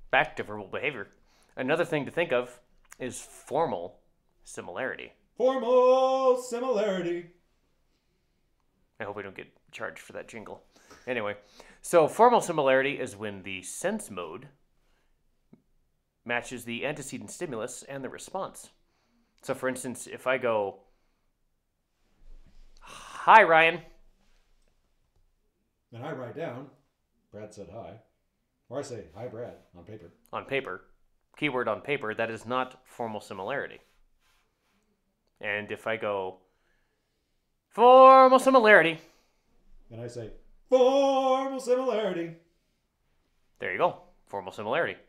back to verbal behavior. Another thing to think of is formal similarity. Formal similarity. I hope we don't get charged for that jingle. Anyway, so formal similarity is when the sense mode matches the antecedent stimulus and the response. So for instance, if I go, "Hi, Ryan," And I write down, Brad said hi. Or I say, hi, Brad, on paper. on paper, keyword on paper, that is not formal similarity. And if I go, "Formal similarity," And I say, formal similarity. there you go, formal similarity.